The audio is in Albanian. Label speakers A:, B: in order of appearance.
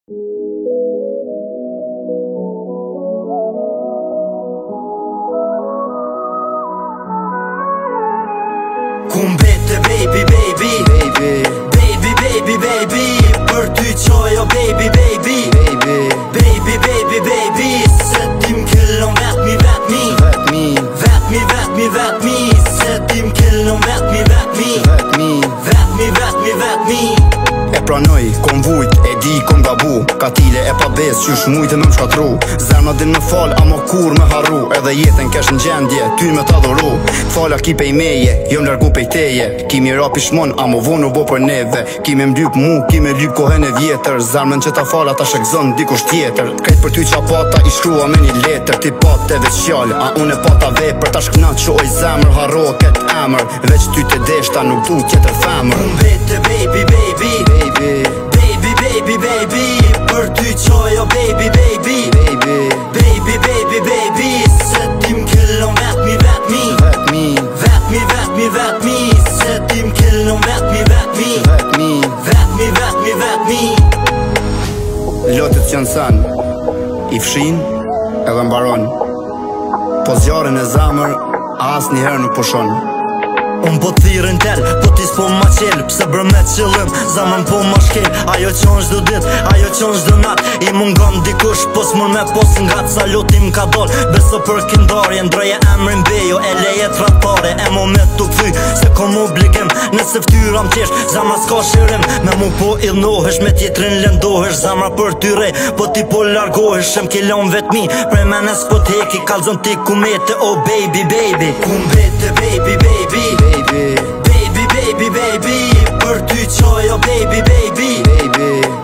A: Kumbete baby baby baby baby baby për ty qojo baby baby baby baby baby se tim kellon vetmi se tim kellon vetmi
B: E pranoj, kom vujt, e di kom gabu Katile e pa bes, qysh mujtë me më shkatru Zemra din me fal, ama kur me harru Edhe jetën kesh në gjendje, ty me t'adhuru Fala ki pej meje, jom largu pej teje Kimi rapi shmon, ama vonu bo për neve Kimi mlyp mu, kimi lyp kohën e vjetër Zemrën që ta fala ta shekzon dikush tjetër Krejt për ty qa pata i shkrua me një letër Ti pat e veç qjall, a unë e pata vepër Ta shknat që oj zemrë, harro ket emër Veç ty te deshta nuk du tjetër femër
A: Kumbete baby baby baby baby baby për ty qojo baby baby baby baby baby se tim kellon vetmi se tim kellon vetmi
B: Lotët që në sen I fshin edhe mbaron Po zjarën e zemër As njëherë nuk pushon
A: Unë po thirën tel, po tis po ma qel Pse bërmet qëllim, zamën po ma shkel Ajo qon shdo dit, ajo qon shdo nat I mungon dikush, pos mër me pos ngat Salutim ka dol, beso për kindarje Ndroje emrin bejo, e leje tratare E mo me t'u këthy, se kom obligim Nëse ftyra m'qesh, zamra s'ka shirim Me mu po idhnohesh, me tjetrin lëndohesh Zamra për ty rej, po ti po largohesh Shem kellon vetmi, prej menes po t'heki Kalzon ti kumete, oh baby baby Kumbete baby baby baby baby baby për ty qojo baby baby